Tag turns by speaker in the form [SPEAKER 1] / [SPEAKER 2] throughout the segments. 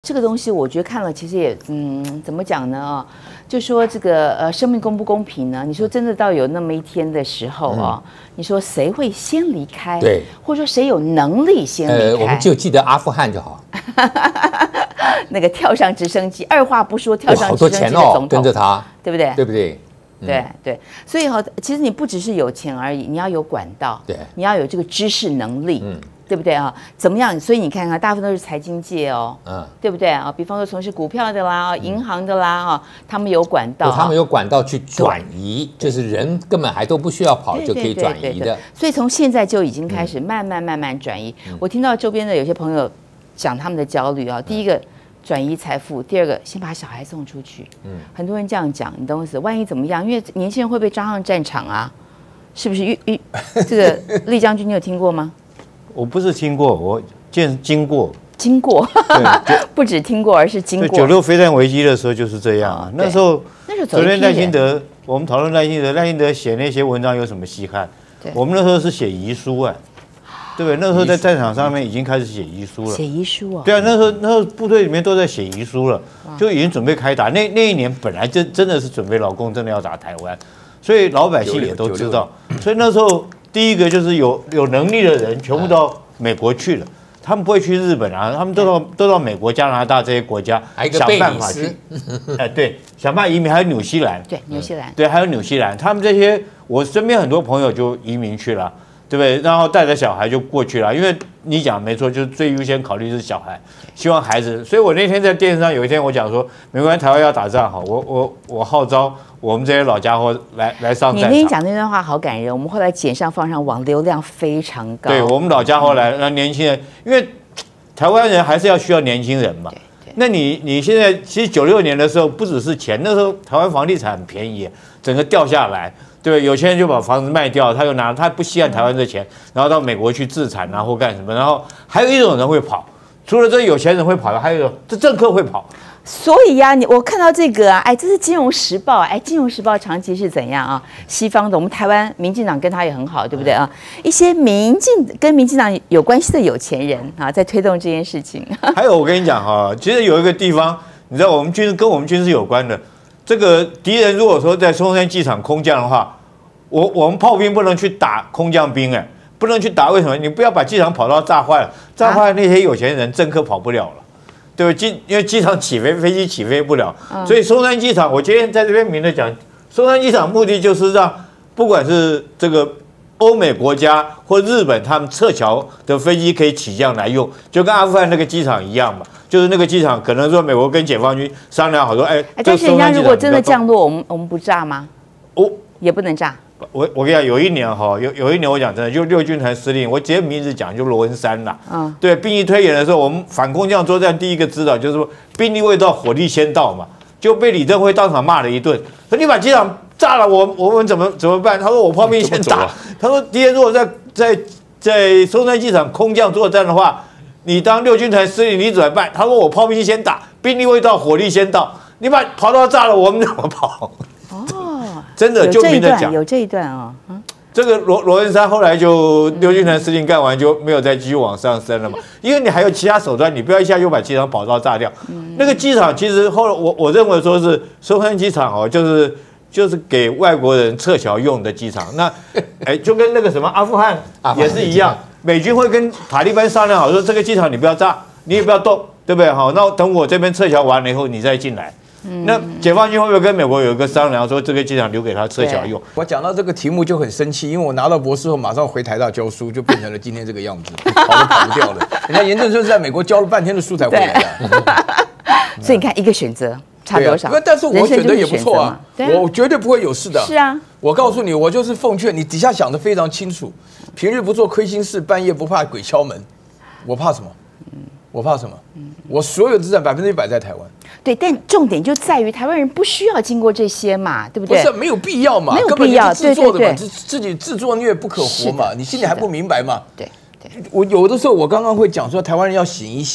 [SPEAKER 1] 这个东西我觉得看了其实也怎么讲呢？就说这个生命公不公平呢？你说真的到有那么一天的时候你说谁会先离开？
[SPEAKER 2] 对，
[SPEAKER 1] 或者说谁有能力先离开？
[SPEAKER 2] 我们就记得阿富汗就好。
[SPEAKER 1] 那个跳上直升机，二话不说跳上直升机的总统，
[SPEAKER 2] 跟着他，
[SPEAKER 1] 对不对？
[SPEAKER 2] 对不对？
[SPEAKER 1] 对，所以其实你不只是有钱而已，你要有管道，
[SPEAKER 2] 对，
[SPEAKER 1] 你要有这个知识能力，对不对啊？怎么样？所以你看看，大部分都是财经界对不对啊？比方说从事股票的啦、银行的啦他们有管道，
[SPEAKER 2] 他们有管道去转移，就是人根本还都不需要跑就可以转移的。
[SPEAKER 1] 所以从现在就已经开始慢慢转移。我听到周边的有些朋友讲他们的焦虑第一个。转移财富，第二个先把小孩送出去。很多人这样讲，你懂我意思？万一怎么样？因为年轻人会被抓上战场啊，是不是？这个厉将军，你有听过吗？
[SPEAKER 3] 我不是听过，我经过。
[SPEAKER 1] 经过，不止听过，而是经过。
[SPEAKER 3] 96飞弹危机的时候就是这样那时候昨天赖清德，我们讨论赖清德写那些文章有什么稀罕？我们那时候是写遗书对不对？那时候在战场上面已经开始写遗书了。
[SPEAKER 1] 写遗书
[SPEAKER 3] 对啊，那时候部队里面都在写遗书了，就已经准备开打。那一年本来真的是准备老共真的要打台湾，所以老百姓也都知道。所以那时候第一个就是有能力的人全部到美国去了，他们不会去日本他们都到美国、加拿大这些国家想办法去。对，想办法移民，还有纽西兰。
[SPEAKER 1] 对，纽西兰。
[SPEAKER 3] 对，还有纽西兰，他们这些我身边很多朋友就移民去了。对不对？然后带着小孩就过去了，因为你讲没错，就是最优先考虑是小孩，希望孩子。所以我那天在电视上有一天我讲说，没关系，台湾要打仗好，我号召我们这些老家伙来上战场。
[SPEAKER 1] 你那天讲那段话好感人，我们后来剪上放上网，流量非常高。
[SPEAKER 3] 对，我们老家伙来，让年轻人，因为台湾人还是要需要年轻人嘛。那你现在其实96年的时候，不只是钱，那时候台湾房地产很便宜，整个掉下来。对，有钱人就把房子卖掉，他不稀罕台湾的钱，然后到美国去自产或干什么。然后还有一种人会跑，除了这有钱人会跑的，还有一种这政客会跑。
[SPEAKER 1] 所以我看到这个这是《金融时报》《金融时报》长期是怎样西方的，我们台湾民进党跟他也很好，对不对一些跟民进党有关系的有钱人在推动这件事情。
[SPEAKER 3] 还有我跟你讲其实有一个地方，你知道我们跟我们军事有关的。这个敌人如果说在松山机场空降的话，我们炮兵不能去打空降兵不能去打。为什么？你不要把机场跑到炸坏了，炸坏了那些有钱人政客跑不了了，对不对？因为机场飞机起飞不了，所以松山机场，我今天在这边明的讲，松山机场目的就是让不管是这个欧美国家或日本，他们撤侨的飞机可以起降来用，就跟阿富汗那个机场一样嘛。就是那个机场，可能说美国跟解放军商量好说，
[SPEAKER 1] 但是人家如果真的降落，我们不炸吗？也不能炸。
[SPEAKER 3] 我跟你讲，有一年有一年我讲真的，就6军团司令，我直接名字讲，就罗文山啦。对，兵役推演的时候，我们反空降作战第一个指导就是说，兵力未到，火力先到嘛，就被李登辉当场骂了一顿，说你把机场炸了，我们怎么办？他说我炮兵先打。他说敌人如果在松山机场空降作战的话。你当6军团司令，你怎么办？他说我炮兵先打，兵力未到，火力先到。你把跑道炸了，我们怎么跑？真的就明着讲，
[SPEAKER 1] 有这一段
[SPEAKER 3] 这个罗文山后来就6军团司令干完就没有再继续往上升了嘛，因为你还有其他手段，你不要一下就把机场跑道炸掉。那个机场其实后来我认为说是松山机场就是给外国人撤侨用的机场。那就跟那个什么阿富汗也是一样。美军会跟塔利班商量好，说这个机场你不要炸，你也不要动，对不对？好，那等我这边撤侨完了以后，你再进来。那解放军会不会跟美国有一个商量，说这个机场留给他撤侨用？
[SPEAKER 4] 我讲到这个题目就很生气，因为我拿到博士后马上回台大教书，就变成了今天这个样子，跑都跑不掉了。人家研究生在美国教了半天的书才回来的。
[SPEAKER 1] 所以你看，一个选择差多少？
[SPEAKER 4] 但是我选择也不错啊，我绝对不会有事的。
[SPEAKER 1] 是啊，
[SPEAKER 4] 我告诉你，我就是奉劝你，底下想得非常清楚。平日不做亏心事，半夜不怕鬼敲门，我怕什么？我怕什么？我所有资产100%在台湾。对，但重点就在于台湾人不需要经过这些嘛，对不对？不是没有必要嘛，没有必要，自作的嘛，自己自作孽不可活嘛，你心里还不明白嘛？对，我有的时候我刚刚会讲说，台湾人要醒一醒啊。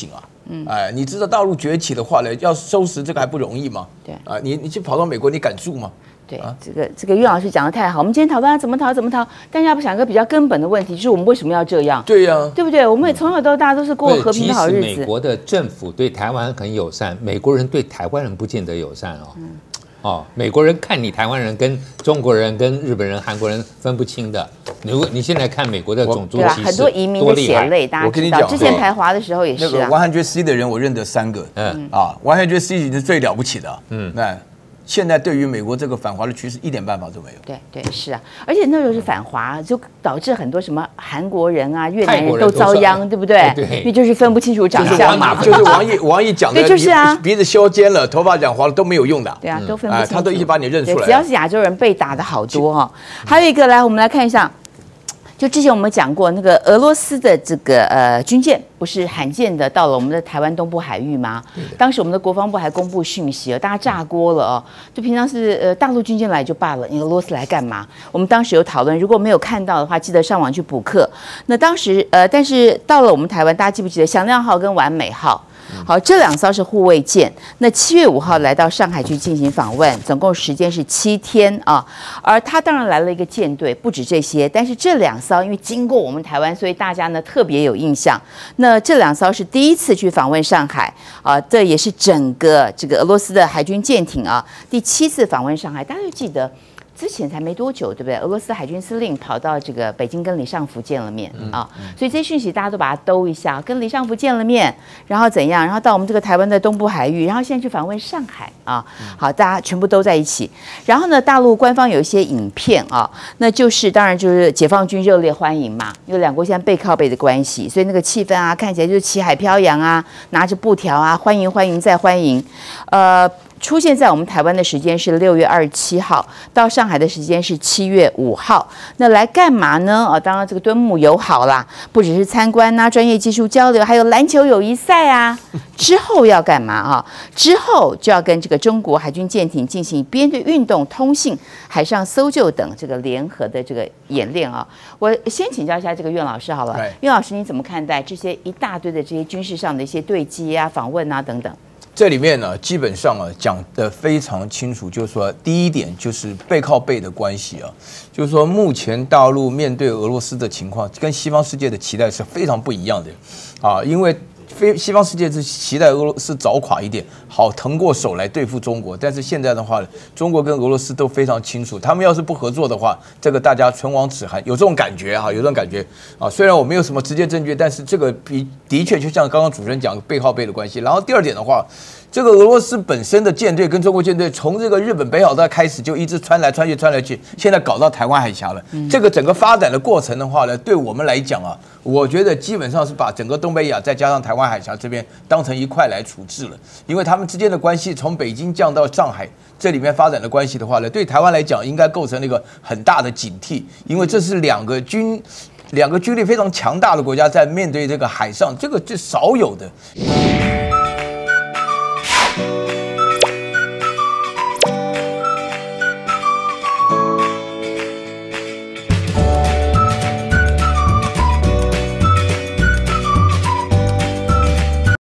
[SPEAKER 4] 你知道大陆崛起的话呢，要收拾这个还不容易吗？
[SPEAKER 1] 对
[SPEAKER 4] 你去跑到美国，你敢住吗？
[SPEAKER 1] 对，这个岳老师讲的太好，我们今天讨论怎么逃，但是要不想一个比较根本的问题，就是我们为什么要这样？
[SPEAKER 4] 对呀，
[SPEAKER 1] 对不对？我们也从小到大都是过和平的好日子。
[SPEAKER 2] 即使美国的政府对台湾很友善，美国人对台湾人不见得友善哦。美国人看你台湾人跟中国人、跟日本人、韩国人分不清的。你现在看美国的种族歧视，
[SPEAKER 1] 很多移民的血泪，大家知道。之前排华的时候也是啊。
[SPEAKER 4] 那个100C 的人，我认得3个。100C 已经是最了不起的。那现在对于美国这个反华的趋势一点办法都没有。
[SPEAKER 1] 对，是啊，而且那时候是反华，就导致很多什么韩国人啊、越南人都遭殃，对不对？因为就是分不清楚长相嘛。
[SPEAKER 4] 就是王毅讲的，
[SPEAKER 1] 对，就是啊，
[SPEAKER 4] 鼻子削尖了，头发染黄了都没有用的。
[SPEAKER 1] 对啊，都分不清楚。
[SPEAKER 4] 他都一直把你认出来。
[SPEAKER 1] 只要是亚洲人被打的好多哈。还有一个，来我们来看一下。就之前我们讲过，那个俄罗斯的这个军舰不是罕见的到了我们的台湾东部海域吗？当时我们的国防部还公布讯息大家炸锅了哦。就平常是大陆军舰来就罢了，你俄罗斯来干嘛？我们当时有讨论，如果没有看到的话，记得上网去补课。那当时但是到了我们台湾，大家记不记得响亮号跟完美号？好，这2艘是护卫舰。那7月5号来到上海去进行访问，总共时间是7天啊。而他当然来了一个舰队，不止这些，但是这2艘因为经过我们台湾，所以大家呢特别有印象。那这2艘是第一次去访问上海啊，这也是整个这个俄罗斯的海军舰艇啊第7次访问上海。大家就记得。之前才没多久，对不对？俄罗斯海军司令跑到这个北京跟李尚福见了面所以这些讯息大家都把它兜一下，跟李尚福见了面，然后怎样？然后到我们这个台湾的东部海域，然后现在去访问上海好，大家全部都在一起。然后呢，大陆官方有一些影片那就是当然就是解放军热烈欢迎嘛，因为2国现在背靠背的关系，所以那个气氛看起来就是旗海飘扬拿着布条欢迎欢迎再欢迎，出现在我们台湾的时间是6月27号，到上海的时间是7月5号。那来干嘛呢？当然这个敦睦友好啦，不只是参观专业技术交流，还有篮球友谊赛之后要干嘛之后就要跟这个中国海军舰艇进行编队运动、通信、海上搜救等这个联合的这个演练我先请教一下这个苑老师好了，苑老师你怎么看待这些一大堆的这些军事上的一些对接访问等等？
[SPEAKER 4] 这里面呢，基本上讲得非常清楚，就是说，第一点就是背靠背的关系就是说，目前大陆面对俄罗斯的情况，跟西方世界的期待是非常不一样的因为西方世界是期待俄罗斯早垮一点，好腾过手来对付中国。但是现在的话，中国跟俄罗斯都非常清楚，他们要是不合作的话，这个大家唇亡齿寒，有这种感觉有这种感觉虽然我没有什么直接证据，但是这个的确就像刚刚主持人讲背靠背的关系。然后第二点的话，这个俄罗斯本身的舰队跟中国舰队，从这个日本北海道开始就一直穿来穿去，现在搞到台湾海峡了。这个整个发展的过程的话呢，对我们来讲我觉得基本上是把整个东北亚再加上台湾海峡这边当成一块来处置了，因为他们之间的关系从北京降到上海这里面发展的关系的话呢，对台湾来讲应该构成了一个很大的警惕，因为这是两个军力非常强大的国家在面对这个海上，这个是少有的。